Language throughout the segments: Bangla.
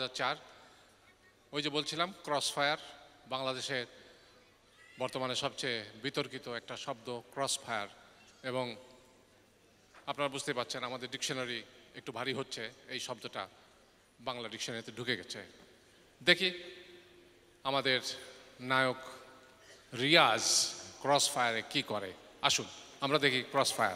2004 ওই যে বলছিলাম ক্রস ফায়ার বাংলাদেশের বর্তমানে সবচেয়ে বিতর্কিত একটা শব্দ ক্রস ফায়ার এবং আপনারা বুঝতে পারছেন আমাদের ডিকশনারি একটু ভারী হচ্ছে এই শব্দটা বাংলা ডিকশনারিতে ঢুকে গেছে দেখি আমাদের নায়ক রিয়াজ ক্রস ফায়ারে কি করে আসুন আমরা দেখি ক্রস ফায়ার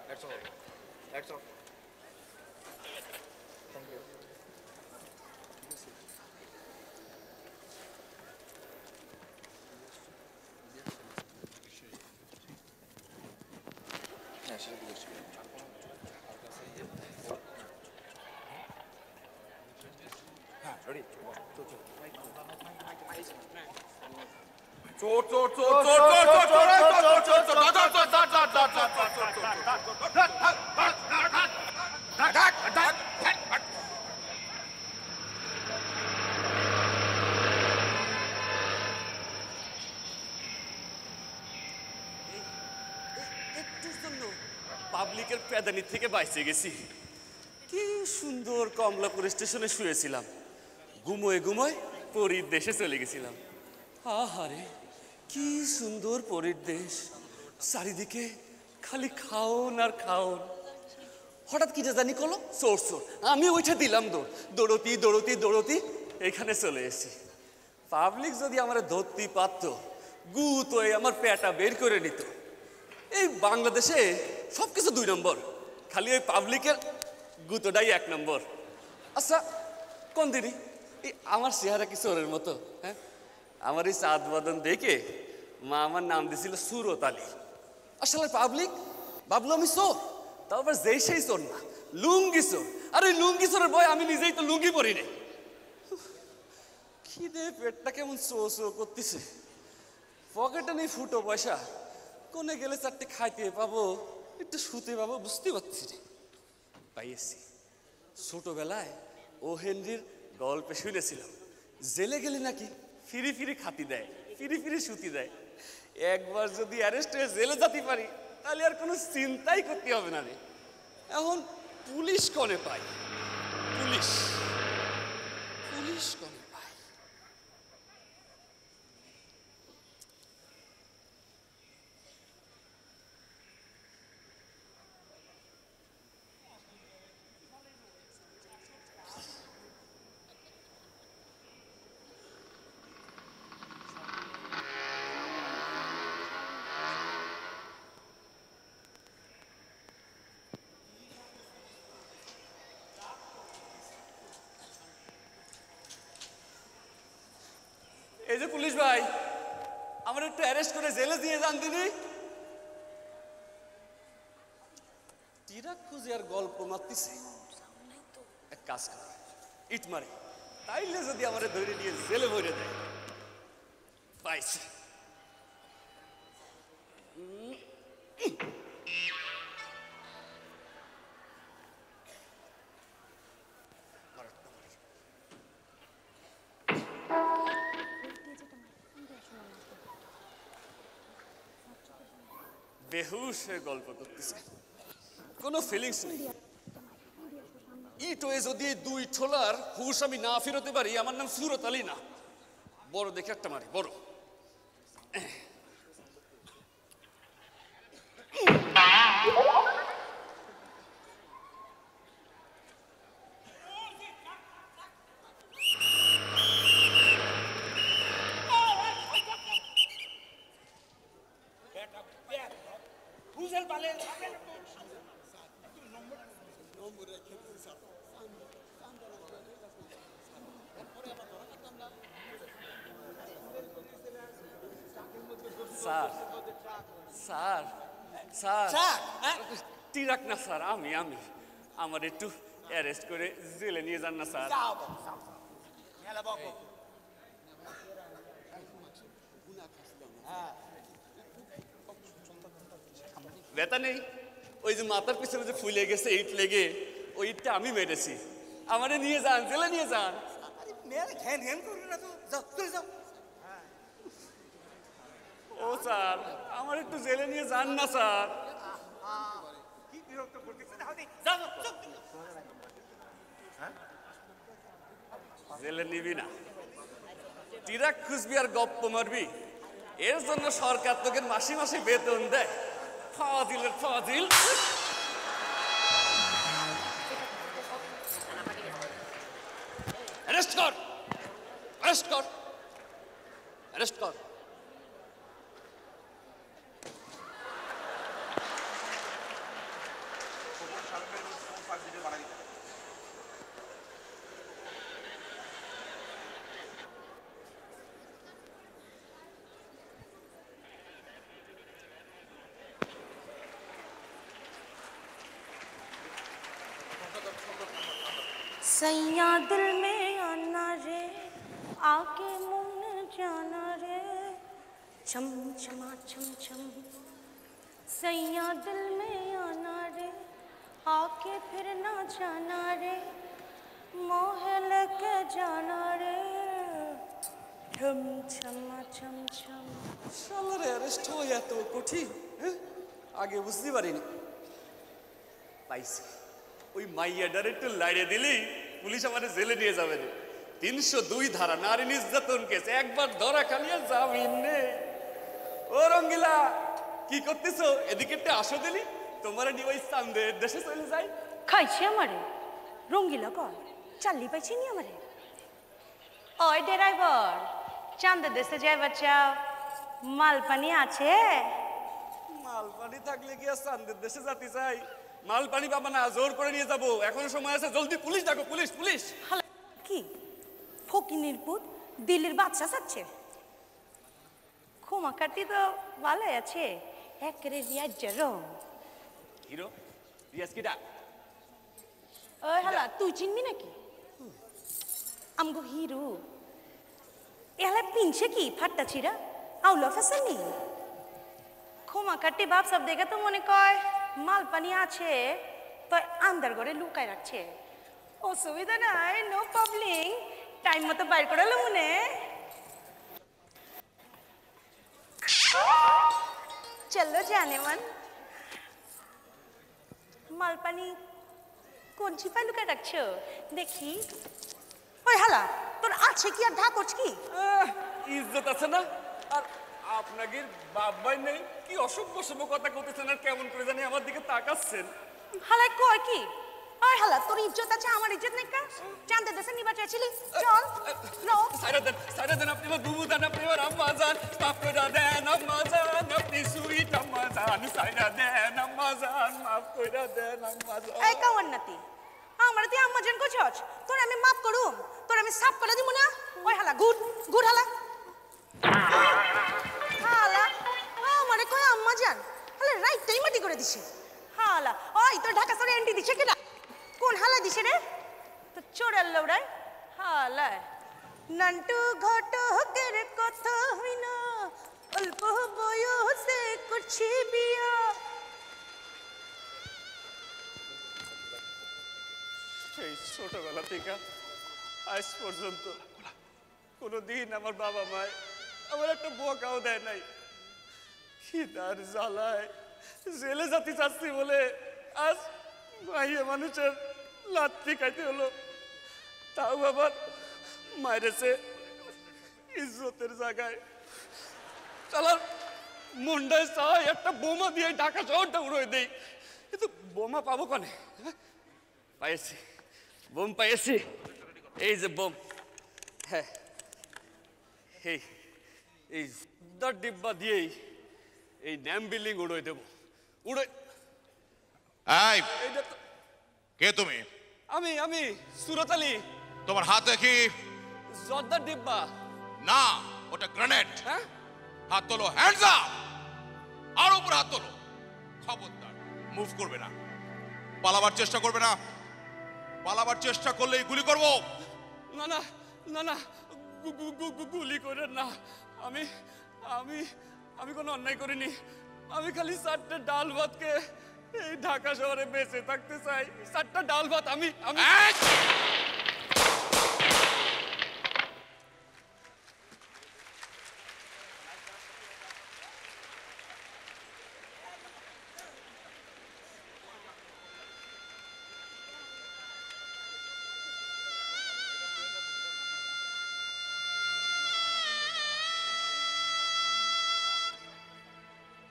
পাবলিকের প্যাদানি থেকে বাইসে গেছি কি সুন্দর কমলাপুর স্টেশনে শুয়েছিলাম ঘুমোয় ঘুমোয় পরীর দেশে চলে গেছিলাম আহারে কি সুন্দর পরীর দেশ চারিদিকে খালি খাওন আর খাওন হঠাৎ কি জানি করলো চোর চোর আমি ওইটা দিলাম দৌড়তি দৌড়তি দৌড়তি এখানে চলে এসেছি পাবলিক যদি আমার ধরতে পারত গু তো আমার পেটা বের করে নিত এই বাংলাদেশে সবকিছু 2 নম্বর খালি ওই পাবলিকের গুতোটাই 1 নম্বর আচ্ছা কোন দিনই এই আমার চেহারা কি চোরের মতো হ্যাঁ আমার এই চাঁদ বদন দেখে মা আমার নাম দিয়েছিল সুরত আলী আসলে পাবলিক ভাবলো আমি চোর তাও আবার যেই সেই চোর না লুঙ্গি চোর আর ওই লুঙ্গি চোরের ভয় আমি নিজেই তো লুঙ্গি পরি নে খিদে পেটটা কেমন চো চো করতেছে পকেটে নেই ফুটো পয়সা কোনে গেলে 4টে খাইতে পাবো একটু শুতে পাবো বুঝতে পারছি রে পাইয়েছি ছোটবেলায় ও হেনরির গল্পে শুনেছিলাম জেলে গেলে নাকি ফিরি ফিরি খাতি দেয় ফিরি ফিরি সুতি দেয় একবার যদি অ্যারেস্ট হয়ে জেলে যেতে পারি তাহলে আর কোনো চিন্তাই করতে হবে না রে এখন পুলিশ কনে পাই পুলিশ পুলিশ কনে পাই এই যে পুলিশ ভাই আমার একটু অ্যারেস্ট করে জেলে দিয়ে যান তিনি টিরা খুঁজে আর গল্প মারতেছে এক কাজ করে ইট মারে তাইলে যদি আমার ধরে নিয়ে জেলে ভরে দেয় পাইছে বেহুশ হয়ে গল্প করতেছে কোনো ফিলিংস নেই ইট হয়ে যদি 2 ঠোলার হুশ আমি না ফেরোতে পারি আমার নাম সুরত আলী না বড় দেখে একটা মারি বড় স্যার স্যার স্যার টিরাক না স্যার আমি আমার একটু অ্যারেস্ট করে জেলে নিয়ে যান না স্যার ব্যথা নেই ওই যে মাথার পিছনে যে ফুলে গেছে ইট লেগে ওই ইটটা আমি মেরেছি আমারে নিয়ে যান জেলে নিয়ে যান ও স্যার আমার একটু জেলে নিয়ে যান না স্যার কি বিরক্ত করতেছে জেলে নিবি না, টিরাক খুঁজবি আর গপ্প মারবি, এর জন্য সরকার তোকে মাসে মাসে বেতন দেয়। ফাজিলের ফাজিল। অ্যারেস্ট কর, অ্যারেস্ট কর, অ্যারেস্ট কর। सैया दिल में आना रे, आके मुन जाना रे, छम छमा छम छम। सैया दिल में आना रे, आके फिर ना जाना रे, मोह लेके जाना रे, छम छमा छम छम। শালারে অ্যারেস্ট হওয়া এত কঠিন, হ্যাঁ? আগে বুঝতে পারিনি। পাইছি, ওই মাইয়াডার একটু লাইড়ে দিলেই পুলিশ আমাদের জেলে নিয়ে যাবে না। 302 ধারা নারী নির্যাতন কেস, একবার ধরা খালি আর জামিন নেই। ও রঙ্গিলা, কি করতেছো? এদিকে একটু আসো দিলি, তোমার নিয়ে ওই চান্দের দেশে চলে যাই। খাইছে আমারে রঙ্গিলা কয়, চাল্লি পাইছি নি আমারে। ওই ড্রাইভার, চাঁদের দেশে যায় বাচ্চা, মাল পানি আছে? মাল পানি থাকলে কি আর চান্দের দেশে যেতে চাই? মাল পানি পাবা না, জোর করে নিয়ে যাবো। এখনো সময় আছে, জলদি পুলিশ ডাকো, পুলিশ পুলিশ। হালা কি ফকিনির পুত দিল্লির বাচ্চা চাচ্ছে। ক্ষমা কাটি তো ভালোই আছে, একেরে রিয়াজ রং। হিরো রিয়াজ কিটা? ওই হালা তুই চিনবি নাকি আমগো হিরো? এলা পিনছে কি ফাট্টা ছিড়া আউলা ফেসেনি। ক্ষমা কাটি বাপ সব দেখে তো মনে কয় মাল পানি আছে, তো আন্দার ঘরে লুকায় রাখছে। অসুবিধা নাই, নো প্রবলেম, টাইম মতো বাইর করালো মনে। চলো জানে মান, মাল পানি কোন চিপায় লুকায় রাখছো দেখি। ওই হালা তোর আছে কি আর ঢা করছ কি? ইজ্জত আছে না? আর আপনাদের বাপ ভাই নেই কি? অসভ্য সভ্য কথা কইতেছেন আর কেমন করে জানি আমার দিকে তাকাচ্ছেন। হালাই কয় কি? ওই হালা তোর ইজ্জত আছে, আমার ইজ্জত নাই কা? চাঁদের দেশে নিবা চাইছিলি, চল নো। সাইরা দেন আপনি আমার বুবু দেন, আপনি আমার আম্মা জান, মাফ করে দেন আম্মা জান, আপনি সুইট আম্মা জান, সাইরা দেন আম্মা জান, মাফ করে দেন আম্মা জান। এই কাওয়ান নাতি, আমার তুই আম্মা জান কইছস, তোর আমি মাফ করুম, তোর আমি সাফ করে দিমু না। ওই হালা গুড গুড হালা হালা আমারে কয় আম্মা জান, হালা রাইটটাই মাটি করে দিছে। হালা ওই তোর ঢাকা সরে এন্টি দিছে কিনা? কোন হালা দিছে রে? তো চোরাল লউড়াই হালা নন্টু ঘটকের কথা হই না, অল্প বয়সে করছি বিয়া। সেই ছোটবেলা থেকে আজ পর্যন্ত কোনোদিন আমার বাবা মায় আমার একটা বোকাও দেয় নাই। খিদার জ্বালায় জেলে জাতি চাচ্ছি বলে আজ মাইয়ে মানুষের লাত্তি খাইতে হলো। তাও আবার মাইরেছে ইজ্জতের জায়গায়। চালার মুন্ডায় চাই একটা বোমা দিয়ে ঢাকা শহরটা উড়িয়ে দেই, কিন্তু বোমা পাবো কনে? পাইছি, বোম পাইছি, এই যে বোম। হ্যাঁ, এই এই ডিব্বা দিয়েই এই ন্যাম বিল্ডিং উড়োয় দেবো। উড়োয় এই এইটা তো কে তুমি? আমি আমি সুরত আলী। তোমার হাতে কি? জর্দার ডিব্বা। না, ওটা গ্রেনেড। হ্যাঁ, হাত তোলো, হ্যান্ডস আপ। আর উপর হাত তোলো। খবরদার মুভ করবে না, পালাবার চেষ্টা করবে না। পালাবার চেষ্টা করলেই গুলি করব। না না না না, গুলি করেন না। আমি আমি আমি কোনো অন্যায় করিনি। আমি খালি 4টা ডাল ভাতকে এই ঢাকা শহরে বেঁচে থাকতে চাই। 4টা ডাল ভাত আমি আমি এই!